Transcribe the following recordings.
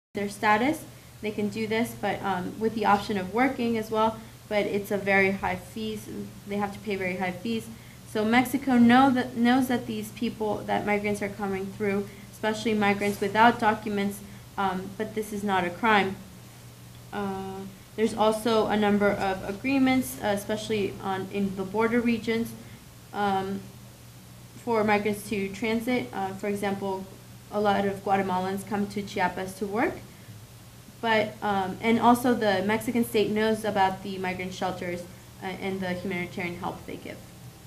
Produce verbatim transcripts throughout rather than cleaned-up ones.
their status, they can do this, but um, with the option of working as well, but it's a very high fees. They have to pay very high fees. So Mexico know that, knows that these people, that migrants are coming through, especially migrants without documents, um, but this is not a crime. Uh, there's also a number of agreements, uh, especially on in the border regions, um, for migrants to transit. Uh, for example, a lot of Guatemalans come to Chiapas to work. But, um, and also the Mexican state knows about the migrant shelters uh, and the humanitarian help they give.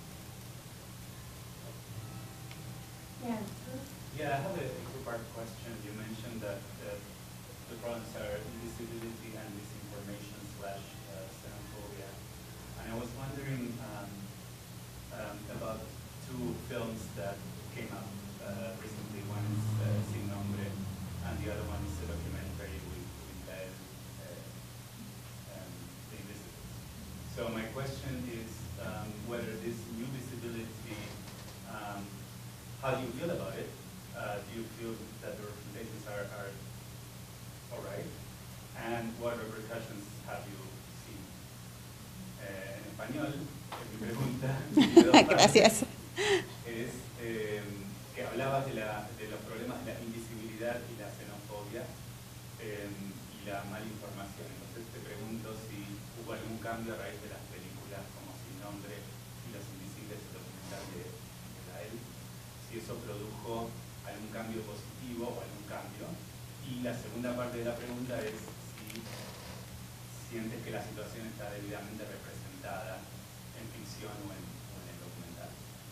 Yeah. Yeah, I have a two-part question. You mentioned that uh, the problems are invisibility and disinformation slash uh, xenophobia. And I was wondering um, um, about two films that came out uh, recently. One is uh, Sin Nombre, and the other one is a documentary with, with Gael, uh, um, The Invisibles. So my question is um, whether this new visibility, um, how do you feel about it? Uh, do you feel that the representations are, are all right? And what repercussions have you seen? Eh, en español, mi pregunta Gracias. es eh, que hablabas de, la, de los problemas de la invisibilidad y la xenofobia eh, y la mala información. Entonces te pregunto si hubo algún cambio a raíz de las películas como Sin Nombre y Los Invisibles, el documental de, de Gael, si eso produjo algún cambio positivo o algún cambio. Y la segunda parte de la pregunta es si sientes que la situación está debidamente representada en ficción o en, o en el documental.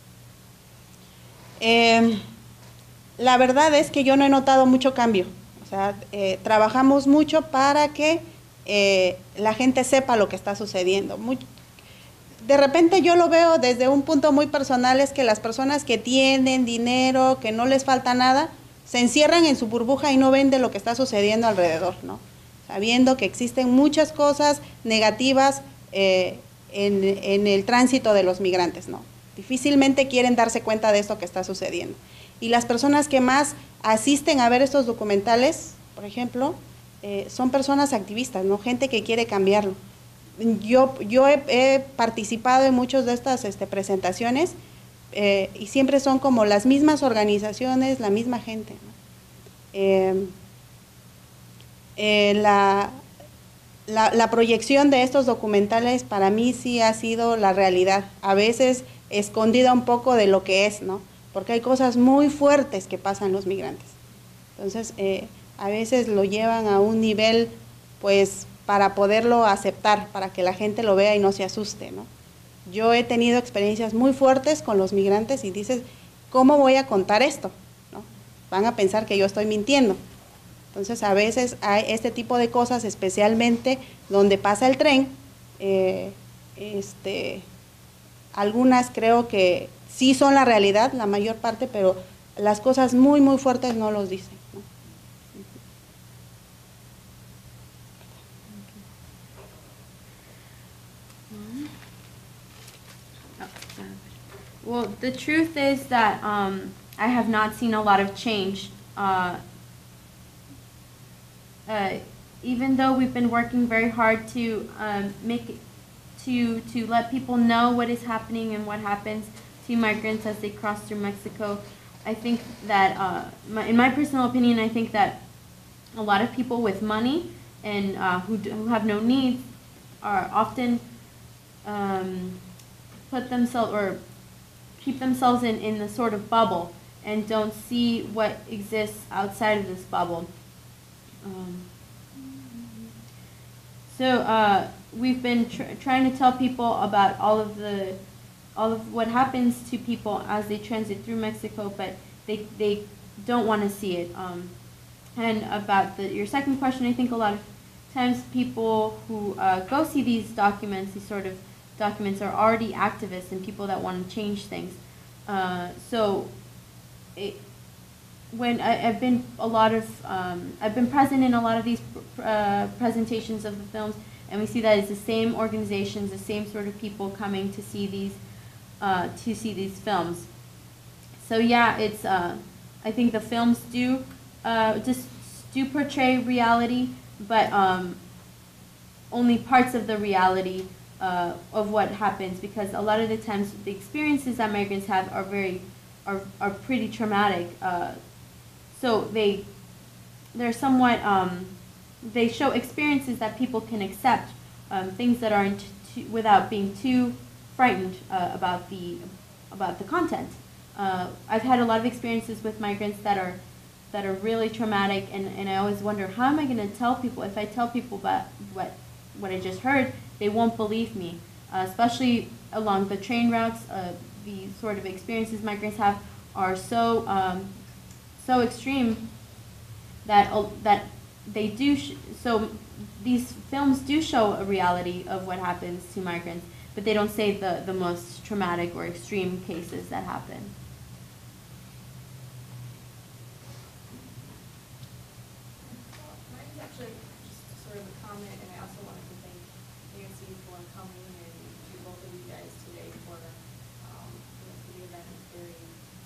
Eh, la verdad es que yo no he notado mucho cambio. O sea, eh, trabajamos mucho para que eh, la gente sepa lo que está sucediendo. Muy, de repente yo lo veo desde un punto muy personal, es que las personas que tienen dinero, que no les falta nada, se encierran en su burbuja y no ven de lo que está sucediendo alrededor, ¿no? Sabiendo que existen muchas cosas negativas eh, en, en el tránsito de los migrantes, ¿no? Difícilmente quieren darse cuenta de esto que está sucediendo. Y las personas que más asisten a ver estos documentales, por ejemplo, eh, son personas activistas, ¿no? Gente que quiere cambiarlo. Yo, yo he, he participado en muchas de estas este, presentaciones eh, y siempre son como las mismas organizaciones, la misma gente, ¿no? Eh, eh, la, la, la proyección de estos documentales para mí sí ha sido la realidad, a veces escondida un poco de lo que es, ¿no? Porque hay cosas muy fuertes que pasan los migrantes. Entonces, eh, a veces lo llevan a un nivel, pues, para poderlo aceptar, para que la gente lo vea y no se asuste, ¿no? Yo he tenido experiencias muy fuertes con los migrantes y dices, ¿cómo voy a contar esto? ¿No? Van a pensar que yo estoy mintiendo. Entonces, a veces hay este tipo de cosas, especialmente donde pasa el tren, eh, este, algunas creo que sí son la realidad, la mayor parte, pero las cosas muy, muy fuertes no los dicen, ¿no? Well, the truth is that um, I have not seen a lot of change. Uh, uh, even though we've been working very hard to um, make it, to to let people know what is happening and what happens to migrants as they cross through Mexico, I think that, uh, my, in my personal opinion, I think that a lot of people with money and uh, who, do, who have no needs are often um, put themselves or keep themselves in, in the sort of bubble and don't see what exists outside of this bubble. Um, so uh, we've been tr trying to tell people about all of the all of what happens to people as they transit through Mexico, but they, they don't want to see it. Um, and about the, your second question, I think a lot of times people who uh, go see these documents, these sort of documents, are already activists and people that want to change things. Uh, so it, when I, I've been a lot of, um, I've been present in a lot of these uh, presentations of the films, and we see that it's the same organizations, the same sort of people coming to see these, uh, to see these films. So yeah, it's, uh, I think the films do uh, just do portray reality, but um, only parts of the reality uh, of what happens, because a lot of the times the experiences that migrants have are very, are, are pretty traumatic. Uh, so they, they're somewhat, um, they show experiences that people can accept, um, things that aren't too, without being too frightened uh, about the, about the content. Uh, I've had a lot of experiences with migrants that are that are really traumatic, and, and I always wonder, how am I going to tell people? If I tell people about what what I just heard, they won't believe me, uh, especially along the train routes. Uh, the sort of experiences migrants have are so um, so extreme that uh, that they do sh so these films do show a reality of what happens to migrants, but they don't say the the most traumatic or extreme cases that happen. Mine's actually just sort of a comment, and I also wanted to thank Nancy for coming and to both of you guys today for um, the event. It's very,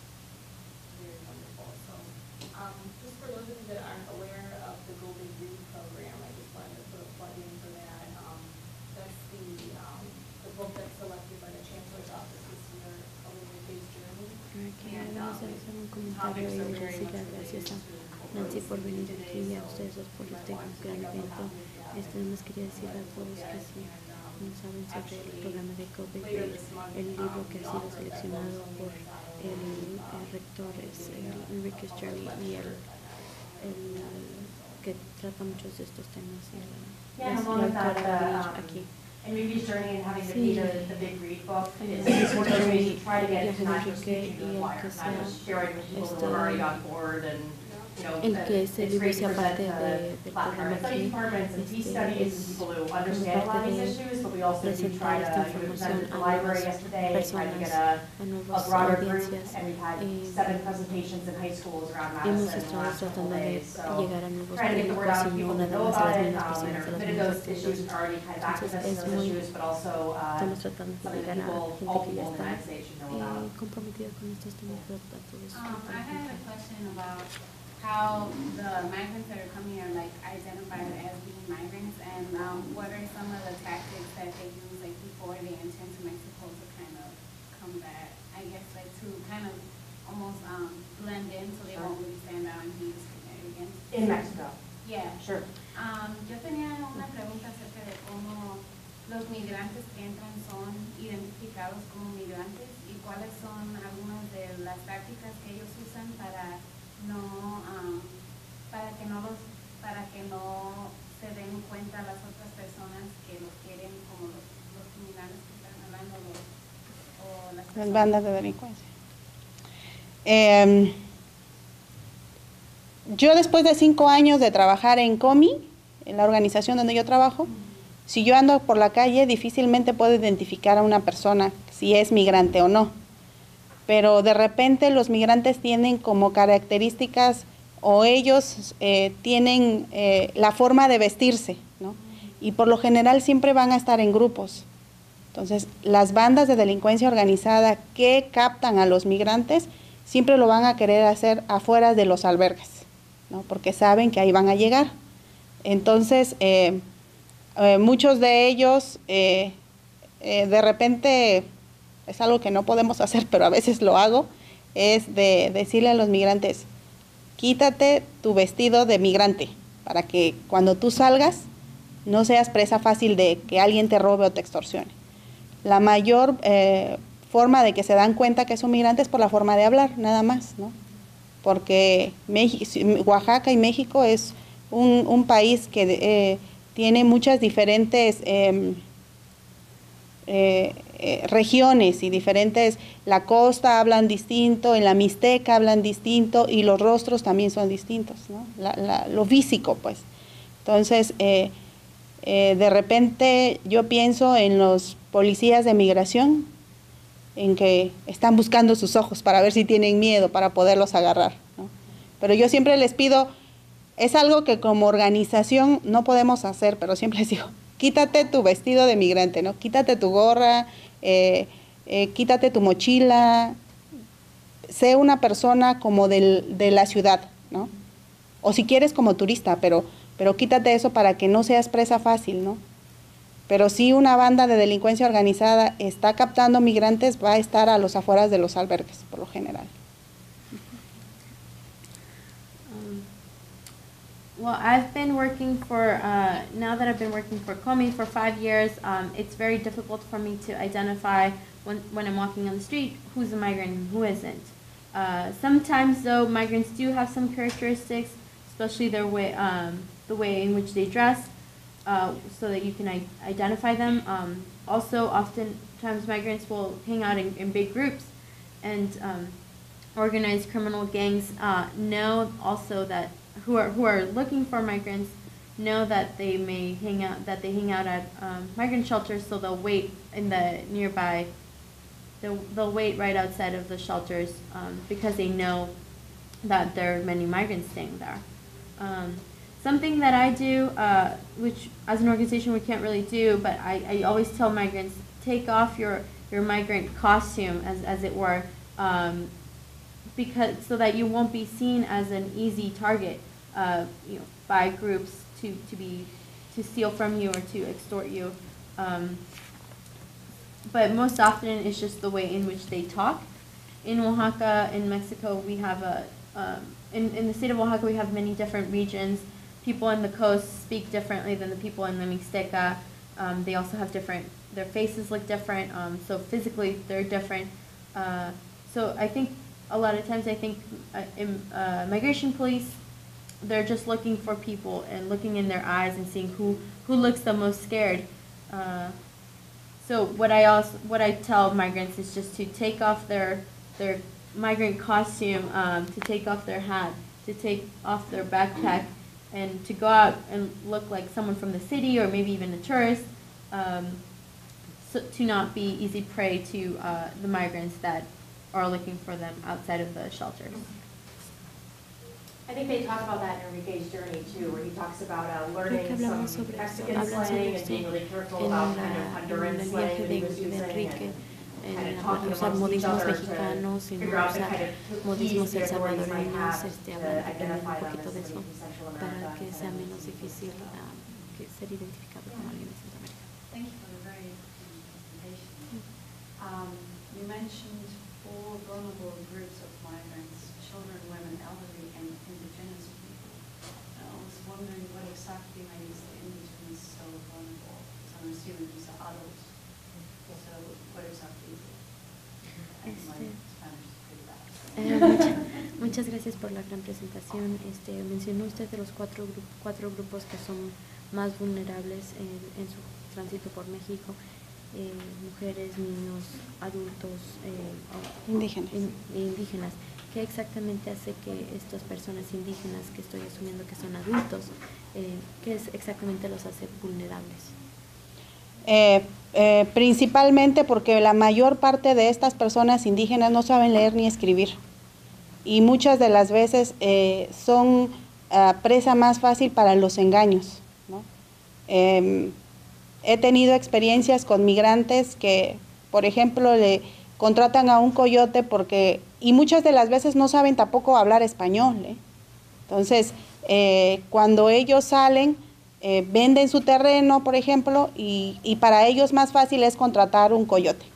very wonderful. So, um, just for those of you that aren't aware of the Golden Read program, I just wanted to put a plug in for that. Um, that's the um, the book that's selected by the Chancellor's Office this year, A Living Faith Journey. And um, topics are very much related to Nancy por venir aquí y a ustedes dos por este gran evento. Esto más quería decir a todos que si no saben sobre el programa de COVID, el libro que ha sido seleccionado por el, el rector es el Enrique's Journey, y el, el que trata muchos de estos temas, y la, Yeah, la, and along with la that, autora the, um, aquí. Enrique's Journey and having to Sí. be the, the big read book, El is one of the ways Journey, to try to get viaje de international Enrique speaking to y the el choir, que not sea just sharing with people este, who are already on board and, you know, el that que ese it's libro great to sea present parte to de, del Latin programa American studies aquí, departments and peace este, studies es and people who como understand a lot parte of these de issues, but we also do presentar try esta to, we información presented at the a library nuevas yesterday, tried to get personas, a, a a nuevas broader group, audiencias. and we've had Eh, seven presentations in high schools around Hemos Madison in the estado last couple tratando de days, so llegar a nuevos trying to get the word públicos out y to no people who nada know más a about las it, mismas um, personas, and a are los committed mismos those issues, estudiantes. already kind of Entonces activists in es those muy, issues, but also uh, estamos tratando de something llegar a people, gente all que ya people in the está United States should know about. eh, comprometida con estos temas, pero a todos. Um, I had a question about how the migrants that are coming are like identified as being migrants, and um, what are some of the tactics that they use like before they enter to Mexico to kind of combat, I guess, like to kind of almost um, blend in so they won't really stand out and be discriminated against. In Mexico, Yeah. sure. Um, yo tenía una pregunta acerca de cómo los migrantes que entran son identificados como migrantes y cuáles son algunas de las tácticas que ellos usan para no, um, para que no los, para que no se den cuenta las otras personas que los quieren, como los, los criminales que están hablando, los, o las Las personas. bandas de delincuencia. Eh, yo después de cinco años de trabajar en COMI, en la organización donde yo trabajo, si yo ando por la calle difícilmente puedo identificar a una persona si es migrante o no. Pero de repente los migrantes tienen como características o ellos eh, tienen eh, la forma de vestirse, ¿no? Y por lo general siempre van a estar en grupos. Entonces, las bandas de delincuencia organizada que captan a los migrantes siempre lo van a querer hacer afuera de los albergues, ¿no? Porque saben que ahí van a llegar. Entonces, eh, eh, muchos de ellos, eh, eh, de repente, es algo que no podemos hacer, pero a veces lo hago, es de decirle a los migrantes, quítate tu vestido de migrante, para que cuando tú salgas no seas presa fácil de que alguien te robe o te extorsione. La mayor eh, forma de que se dan cuenta que son migrantes es por la forma de hablar, nada más, ¿no? Porque México, Oaxaca y México es un, un país que eh, tiene muchas diferentes eh, eh, eh, regiones y diferentes, la costa hablan distinto, en la Mixteca hablan distinto y los rostros también son distintos, ¿no? La, la, lo físico, pues. Entonces, eh, eh, de repente yo pienso en los policías de migración, en que están buscando sus ojos para ver si tienen miedo, para poderlos agarrar, ¿no? Pero yo siempre les pido, es algo que como organización no podemos hacer, pero siempre les digo, quítate tu vestido de migrante, ¿no? Quítate tu gorra, eh, eh, quítate tu mochila, sé una persona como del, de la ciudad, ¿no? O si quieres como turista, pero, pero quítate eso para que no seas presa fácil, ¿no? Pero si una banda de delincuencia organizada está captando migrantes, va a estar a los afueras de los albergues, por lo general. Um, well, I've been working for, uh, now that I've been working for COMI for five years, um, it's very difficult for me to identify when, when I'm walking on the street who's a migrant and who isn't. Uh, sometimes, though, migrants do have some characteristics, especially their way, um, the way in which they dress, uh, so that you can I identify them. Um, also, oftentimes migrants will hang out in, in big groups, and um, organized criminal gangs uh, know also that who are who are looking for migrants know that they may hang out that they hang out at um, migrant shelters, so they'll wait in the nearby. They'll, they'll wait right outside of the shelters um, because they know that there are many migrants staying there. Um, something that I do, uh, which as an organization we can't really do, but I, I always tell migrants, take off your, your migrant costume, as, as it were, um, because so that you won't be seen as an easy target uh, you know, by groups to, to, be, to steal from you or to extort you. Um, but most often it's just the way in which they talk. In Oaxaca, in Mexico, we have a, um, in, in the state of Oaxaca, we have many different regions. People on the coast speak differently than the people in the Mixteca. Um, they also have different, their faces look different, um, so physically they're different. Uh, so I think a lot of times I think uh, in, uh, migration police, they're just looking for people and looking in their eyes and seeing who, who looks the most scared. Uh, so what I also, what I tell migrants is just to take off their, their migrant costume, um, to take off their hat, to take off their backpack, and to go out and look like someone from the city or maybe even a tourist, um, so to not be easy prey to uh, the migrants that are looking for them outside of the shelters. I think they talk about that in Enrique's journey too, where he talks about uh, Creo learning que some hablamos sobre esto, Mexican hablan sobre slang and esto being really careful en, about la, kind of en Honduran el slang viaje that de, he was de using Enrique, and kind en of la- talking usar amongst each modismos other mexicanos to y no figure out the usar kind of modismos keys the authorities might salvadoreños, have este, to hablar aprendiendo identify un them poquito as de eso somebody from Central para America. que and sea then menos use difícil them. ah, que ser identificado como alguien de Centroamérica. Thank you for the very interesting presentation. Um, you mentioned four vulnerable groups of migrants: children, women, elderly, and indigenous people. And I was wondering what exactly makes the indigenous so vulnerable. So I'm assuming these are adults. So what exactly is it? And my Este- Spanish is pretty bad. Eh, mucha- muchas gracias por la gran presentación. Este, mencionó usted de los cuatro, gru- cuatro grupos que son más vulnerables en, en su tránsito por México: eh, mujeres, niños, adultos, eh, o- Indígenas. in- indígenas. ¿Qué exactamente hace que estas personas indígenas, que estoy asumiendo que son adultos, eh, qué es exactamente los hace vulnerables? Eh, eh, principalmente porque la mayor parte de estas personas indígenas no saben leer ni escribir, y muchas de las veces eh, son ah, presa más fácil para los engaños, ¿no? Eh, he tenido experiencias con migrantes que, por ejemplo, le contratan a un coyote porque, y muchas de las veces no saben tampoco hablar español, ¿eh? Entonces, eh, cuando ellos salen, eh, venden su terreno, por ejemplo, y, y para ellos más fácil es contratar un coyote.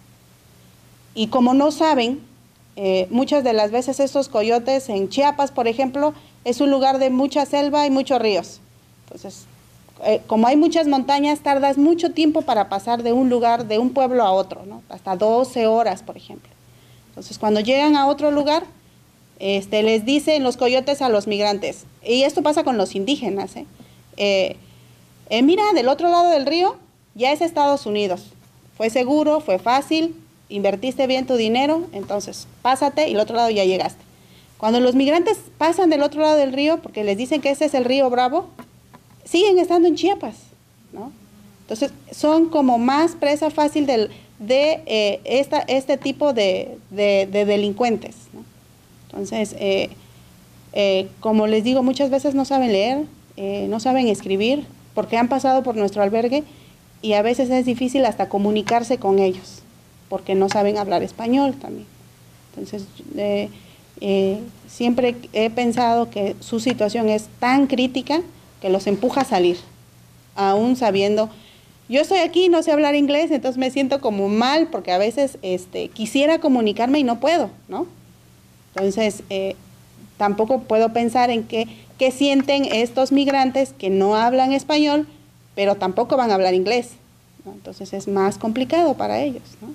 Y como no saben, eh, muchas de las veces estos coyotes en Chiapas, por ejemplo, es un lugar de mucha selva y muchos ríos. Entonces, eh, como hay muchas montañas, tardas mucho tiempo para pasar de un lugar, de un pueblo a otro, ¿no? Hasta doce horas, por ejemplo. Entonces, cuando llegan a otro lugar, este, les dicen los coyotes a los migrantes, y esto pasa con los indígenas, ¿eh? Eh, eh, mira, del otro lado del río ya es Estados Unidos. Fue seguro, fue fácil, invertiste bien tu dinero, entonces pásate y del otro lado ya llegaste. Cuando los migrantes pasan del otro lado del río, porque les dicen que ese es el río Bravo, siguen estando en Chiapas, ¿no? Entonces, son como más presa fácil del, de eh, esta, este tipo de, de, de delincuentes, ¿no? Entonces, eh, eh, como les digo, muchas veces no saben leer, eh, no saben escribir, porque han pasado por nuestro albergue y a veces es difícil hasta comunicarse con ellos, porque no saben hablar español también. Entonces, eh, Eh, siempre he pensado que su situación es tan crítica que los empuja a salir, aún sabiendo, yo estoy aquí, no sé hablar inglés, entonces me siento como mal porque a veces este, quisiera comunicarme y no puedo, ¿no? Entonces, eh, tampoco puedo pensar en qué, qué sienten estos migrantes que no hablan español, pero tampoco van a hablar inglés, ¿no? Entonces es más complicado para ellos, ¿no?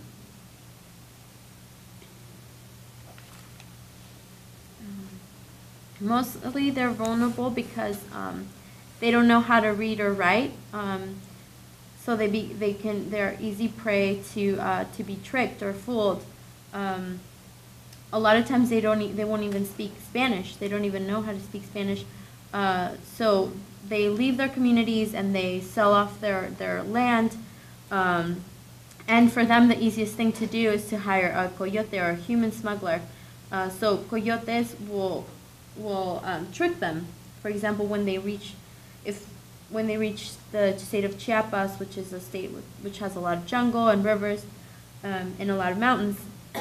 Mostly they're vulnerable because um, they don't know how to read or write, um, so they be they can they're easy prey to uh, to be tricked or fooled. Um, a lot of times they don't e they won't even speak Spanish. They don't even know how to speak Spanish, uh, so they leave their communities and they sell off their their land. Um, and for them, the easiest thing to do is to hire a coyote or a human smuggler. Uh, so coyotes will will um, trick them. For example, when they reach, if when they reach the state of Chiapas, which is a state with, which has a lot of jungle and rivers, um, and a lot of mountains,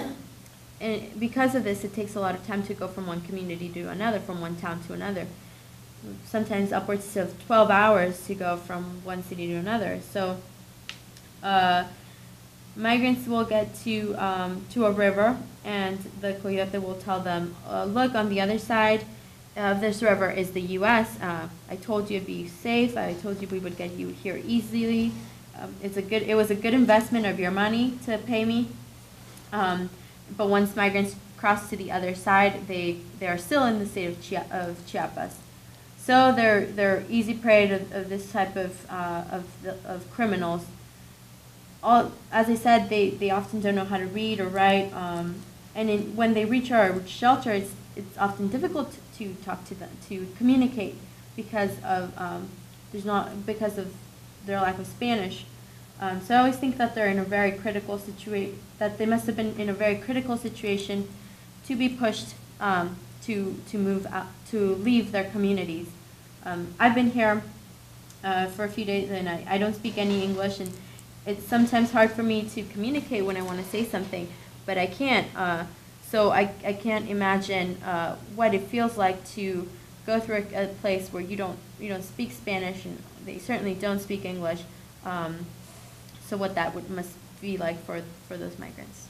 and because of this, it takes a lot of time to go from one community to another, from one town to another. Sometimes upwards of twelve hours to go from one city to another. So, uh, migrants will get to um, to a river, and the coyote will tell them, uh, "Look, on the other side of this river is the U S Uh, I told you it'd be safe. I told you we would get you here easily. Um, it's a good. It was a good investment of your money to pay me." Um, but once migrants cross to the other side, they they are still in the state of, Chia of Chiapas. So they're they're easy prey to, of this type of uh, of the, of criminals. All, as I said, they, they often don't know how to read or write, um, and in, when they reach our shelter, it's it's often difficult to, to talk to them, to communicate, because of um, there's not because of their lack of Spanish. Um, so I always think that they're in a very critical situation. That they must have been in a very critical situation to be pushed um, to to move out, to leave their communities. Um, I've been here uh, for a few days, and I, I don't speak any English, and it's sometimes hard for me to communicate when I want to say something, but I can't. Uh, so I, I can't imagine uh, what it feels like to go through a, a place where you don't you don't speak Spanish, and they certainly don't speak English. Um, so what that would must be like for for those migrants.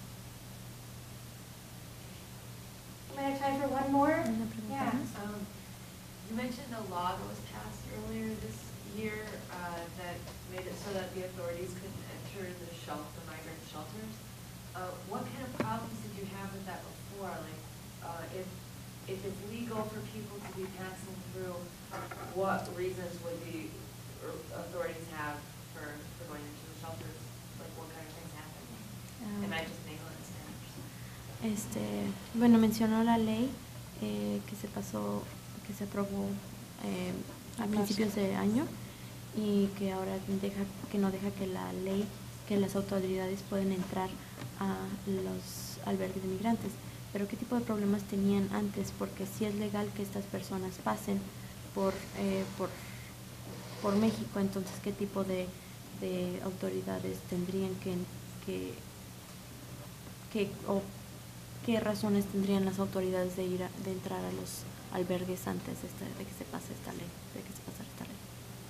We have time for one more? Yeah. Um, you mentioned a law that was passed earlier this year uh, that made it so that the authorities couldn't enter the shelter, the migrant shelters. Uh, what kind of problems did you have with that before? Like, uh, if if it's legal for people to be passing through, what reasons would the authorities have for, for going into the shelters? Like, what kind of things happen? Um, Am I just making it Spanish? Este, bueno, mencionó la ley eh, que se pasó, que se aprobó eh, a principios de año, y que ahora deja, que no deja que la ley, que las autoridades pueden entrar a los albergues de migrantes. Pero ¿qué tipo de problemas tenían antes? Porque sí es legal que estas personas pasen por eh, por, por México, entonces ¿qué tipo de, de autoridades tendrían que, que, que o qué razones tendrían las autoridades de ir a, de entrar a los albergues antes de, esta, de que se pase esta ley, de que se pasara esta ley?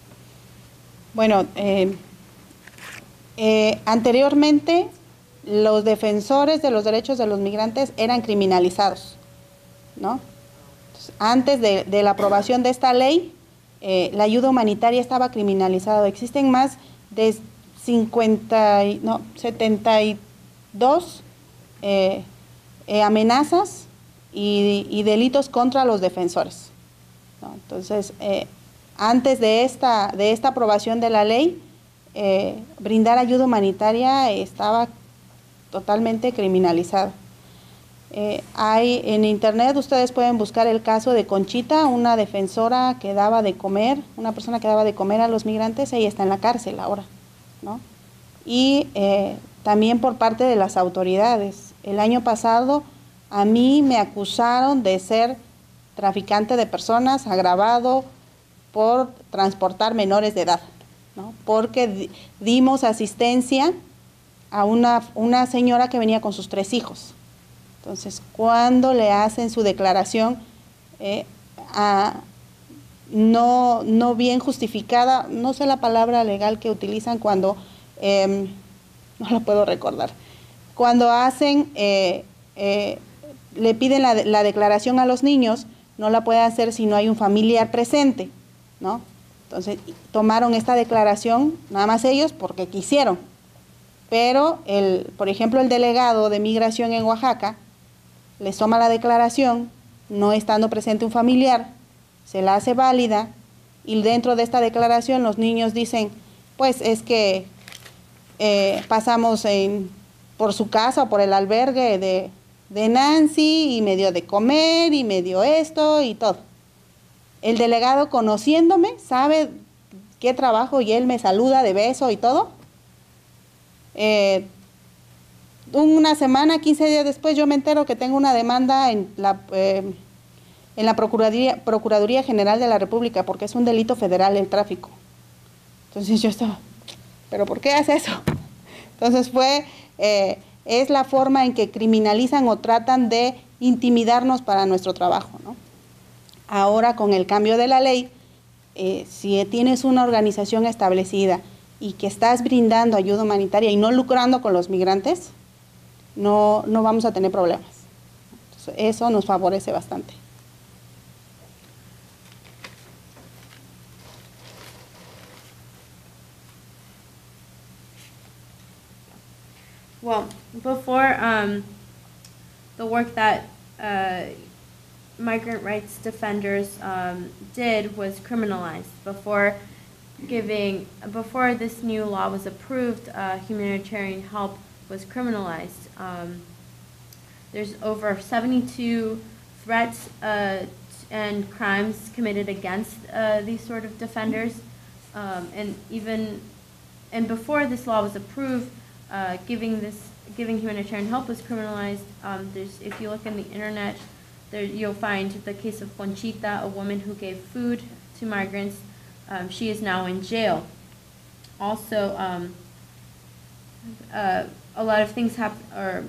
Bueno, eh, eh, anteriormente los defensores de los derechos de los migrantes eran criminalizados, ¿no? Entonces, antes de, de la aprobación de esta ley, eh, la ayuda humanitaria estaba criminalizada. Existen más de cincuenta, no, setenta y dos eh, eh, amenazas y, y delitos contra los defensores, ¿no? Entonces, eh, antes de esta, de esta aprobación de la ley, eh, brindar ayuda humanitaria estaba totalmente criminalizado. Eh, hay en internet, ustedes pueden buscar el caso de Conchita, una defensora que daba de comer, una persona que daba de comer a los migrantes. Ella está en la cárcel ahora, ¿no? Y eh, también por parte de las autoridades. El año pasado a mí me acusaron de ser traficante de personas, agravado por transportar menores de edad, ¿no? Porque di dimos asistencia a una, una señora que venía con sus tres hijos, Entonces, cuando le hacen su declaración eh, a, no, no bien justificada, no sé la palabra legal que utilizan cuando, eh, no la puedo recordar, cuando hacen, eh, eh, le piden la, la declaración a los niños, no la pueden hacer si no hay un familiar presente, ¿no? Entonces, tomaron esta declaración, nada más ellos, porque quisieron. Pero, el, por ejemplo, el delegado de migración en Oaxaca les toma la declaración, no estando presente un familiar, se la hace válida, y dentro de esta declaración los niños dicen, pues es que eh, pasamos en, por su casa o por el albergue de, de Nancy, y me dio de comer, y me dio esto, y todo. El delegado, conociéndome, sabe qué trabajo, y él me saluda de beso y todo. Eh, una semana, quince días después, yo me entero que tengo una demanda en la, eh, en la Procuraduría, Procuraduría General de la República, porque es un delito federal el tráfico. Entonces yo estaba, ¿pero por qué hace eso? Entonces fue, eh, es la forma en que criminalizan o tratan de intimidarnos para nuestro trabajo, ¿no? Ahora, con el cambio de la ley, eh, si tienes una organización establecida y que estás brindando ayuda humanitaria y no lucrando con los migrantes, no, no vamos a tener problemas. Entonces, eso nos favorece bastante. Well, before um, the work that uh, migrant rights defenders um, did was criminalized. Before giving, before this new law was approved, uh, humanitarian help was criminalized. Um, there's over seventy-two threats uh, and crimes committed against uh, these sort of defenders, um, and even, and before this law was approved, uh, giving this, giving humanitarian help was criminalized. Um, there's, if you look on the internet, there you'll find the case of Conchita, a woman who gave food to migrants. Um, she is now in jail. Also, um, uh, a lot of things happen, or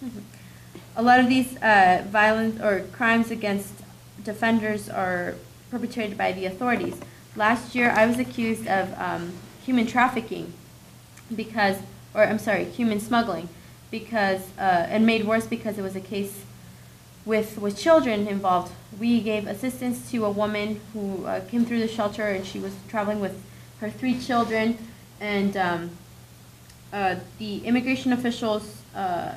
a lot of these uh, violent or crimes against defenders are perpetrated by the authorities. Last year, I was accused of um, human trafficking because, or I'm sorry, human smuggling, because, uh, and made worse because it was a case with, with children involved. We gave assistance to a woman who uh, came through the shelter, and she was traveling with her three children, and um, uh, the immigration officials uh,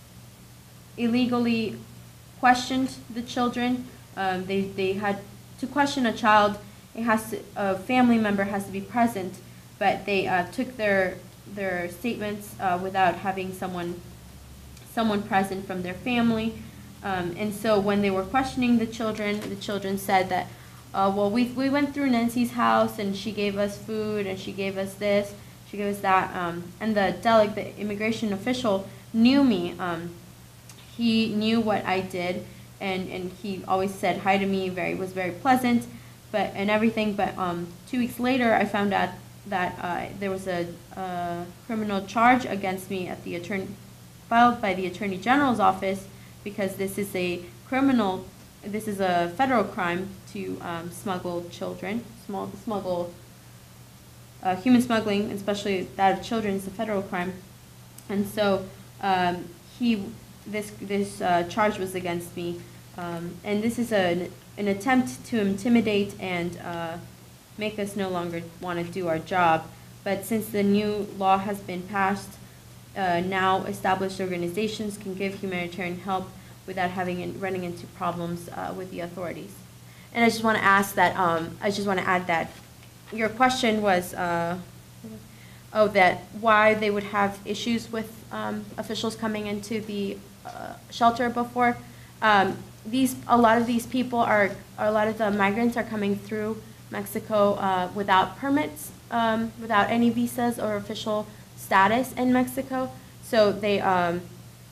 illegally questioned the children. Um, they, they had to question a child. It has to, a family member has to be present, but they uh, took their their statements uh, without having someone someone present from their family. Um, and so when they were questioning the children, the children said that, uh, well, we, we went through Nancy's house, and she gave us food, and she gave us this, she gave us that. Um, and the delegate, the immigration official, knew me. Um, he knew what I did, and, and he always said hi to me, very was very pleasant, but and everything. But um, two weeks later, I found out that uh, there was a, a criminal charge against me at the attorney, filed by the Attorney General's office, because this is a criminal, this is a federal crime to um, smuggle children, small, smuggle, uh, human smuggling, especially that of children, is a federal crime. And so um, he, this, this uh, charge was against me. Um, and this is a, an attempt to intimidate and uh, make us no longer want to do our job. But since the new law has been passed, Uh, now established organizations can give humanitarian help without having in, running into problems uh, with the authorities. And I just want to ask that, um, I just want to add that your question was, uh, oh, that why they would have issues with um, officials coming into the uh, shelter before. Um, these, a lot of these people are, a lot of the migrants are coming through Mexico uh, without permits, um, without any visas or official status in Mexico, so they um,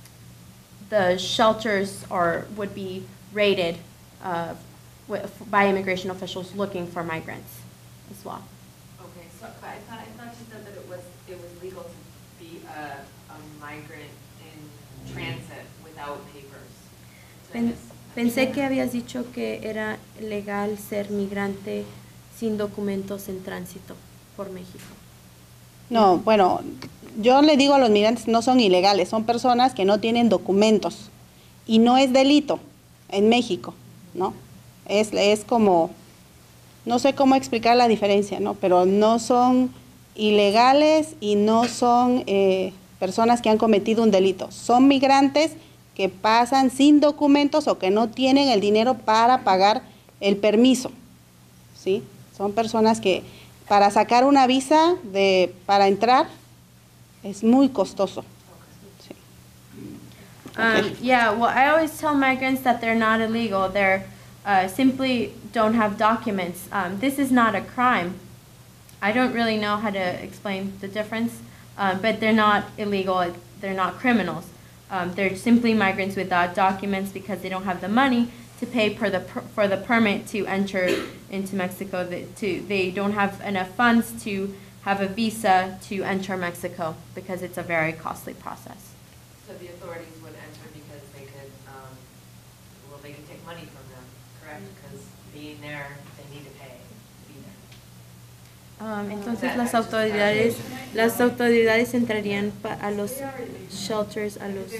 the shelters are would be raided uh, with, by immigration officials looking for migrants as well. Okay, so I thought I thought you said that it was it was legal to be a, a migrant in transit without papers. Did I Pen- miss something? Pensé que habías dicho que era legal ser migrante sin documentos en tránsito por México. No, bueno, yo le digo a los migrantes no son ilegales, son personas que no tienen documentos y no es delito en México, ¿no? Es, es como, no sé cómo explicar la diferencia, ¿no? Pero no son ilegales y no son eh, personas que han cometido un delito, son migrantes que pasan sin documentos o que no tienen el dinero para pagar el permiso, ¿sí? Son personas que para sacar una visa de para entrar es muy costoso. Sí. Um, yeah, well, I always tell migrants that they're not illegal. They're uh, simply don't have documents. Um, this is not a crime. I don't really know how to explain the difference, um, but they're not illegal. They're not criminals. Um, they're simply migrants without documents because they don't have the money to pay per the per, for the permit to enter into Mexico. They, to, they don't have enough funds to have a visa to enter Mexico because it's a very costly process. So the authorities would enter because they could, um, well, they could take money from them, correct? Because being there, they need to pay to be there. Um, entonces las autoridades, las autoridades entrarían pa a los shelters, a los.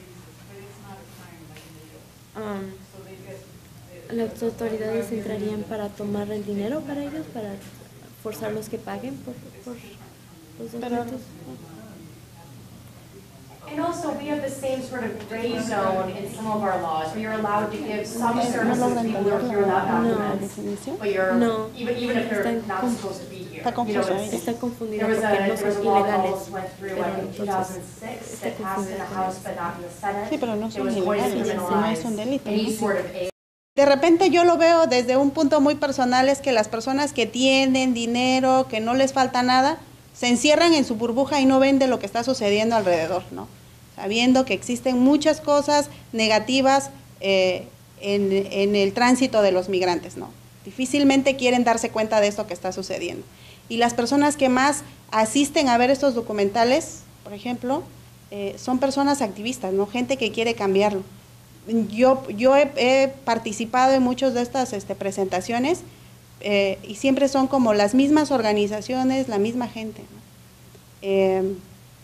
Um, las autoridades entrarían para tomar el dinero para ellos, para forzarlos que paguen por, por los documentos. And also, we have the same sort of gray zone in some of our laws, where you're allowed to give some services to people who are here without documents, but you're, No. even, even if they're Está not con- supposed to be here. Está You know, confuso it's- ahí. Está confundida There was porque a, no there was son a law that ilegales. almost went through, Pero I think, two thousand entonces six, está that passed in the confundida House, con but not in the Senate. Sí, pero no It son was going to ilegales, no criminalize es un delito. any ¿no? sort of aid. De repente yo lo veo desde un punto muy personal, es que las personas que tienen dinero, que no les falta nada, se encierran en su burbuja y no ven de lo que está sucediendo alrededor, ¿no? Sabiendo que existen muchas cosas negativas eh, en, en el tránsito de los migrantes, ¿no? Difícilmente quieren darse cuenta de esto que está sucediendo. Y las personas que más asisten a ver estos documentales, por ejemplo, eh, son personas activistas, ¿no? Gente que quiere cambiarlo. Yo, yo he, he participado en muchas de estas este, presentaciones eh, y siempre son como las mismas organizaciones, la misma gente, ¿no? Eh,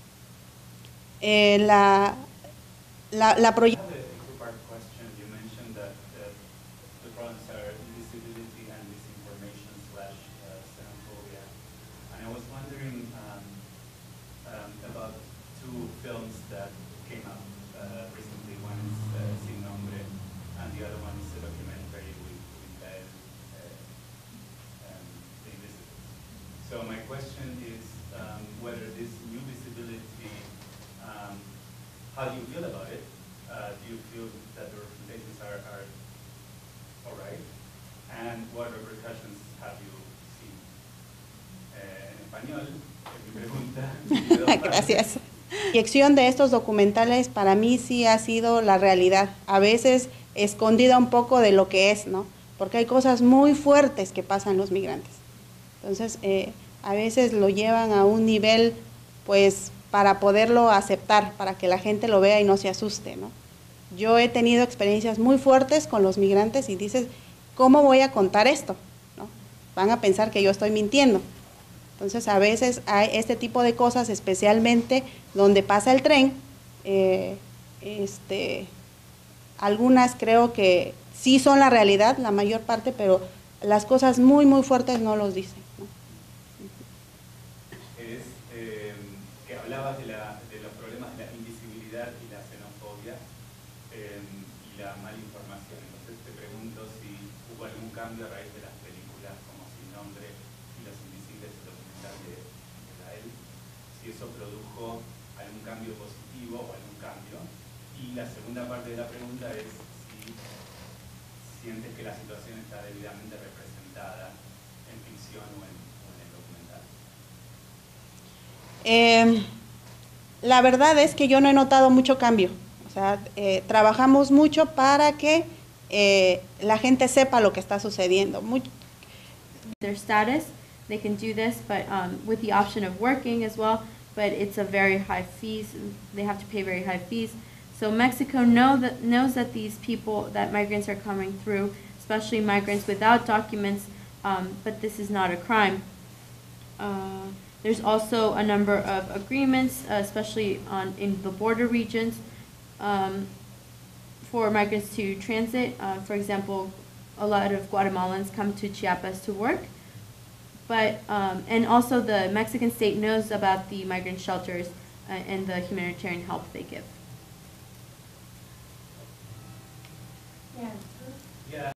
eh, la, la, la proye- I have a two-part question. You mentioned that uh, the problems are invisibility and disinformation slash uh, xenophobia. And I was wondering um, um, about two films that came out uh, recently. One is uh, Sin Nombre, and the other one is a documentary with, with Gael, uh, um, The Invisibles. So my question is um, whether this new visibility, um, how do you feel about it? Uh, do you feel that the representations are, are all right? And what repercussions have you seen? Eh, en español, mi pregunta. Gracias. La proyección de estos documentales para mí sí ha sido la realidad, a veces escondida un poco de lo que es, ¿no? Porque hay cosas muy fuertes que pasan los migrantes. Entonces, eh, a veces lo llevan a un nivel, pues, para poderlo aceptar, para que la gente lo vea y no se asuste, ¿no? Yo he tenido experiencias muy fuertes con los migrantes y dices, ¿cómo voy a contar esto? ¿No? Van a pensar que yo estoy mintiendo. Entonces, a veces hay este tipo de cosas, especialmente donde pasa el tren, eh, este, algunas creo que sí son la realidad, la mayor parte, pero las cosas muy, muy fuertes no los dicen, ¿no? Es eh, que hablabas de, la, de los problemas de la invisibilidad y la xenofobia eh, y la mala información. Entonces te pregunto si hubo algún cambio a raíz de las películas como Sin Nombre y Los Invisibles, el documental de, de Gael, si eso produjo algún cambio positivo o algún cambio. Y la segunda parte de la pregunta es si sientes que la situación está debidamente representada en ficción o en, o en el documental. Eh, la verdad es que yo no he notado mucho cambio. O sea, eh, trabajamos mucho para que eh, la gente sepa lo que está sucediendo. Muy, Their status, they can do this, but um, with the option of working as well. but it's a very high fees. They have to pay very high fees. So Mexico know that, knows that these people, that migrants are coming through, especially migrants without documents, um, but this is not a crime. Uh, there's also a number of agreements, uh, especially on in the border regions, um, for migrants to transit. Uh, for example, a lot of Guatemalans come to Chiapas to work, but um, and also the Mexican state knows about the migrant shelters uh, and the humanitarian help they give. Yeah. Yeah.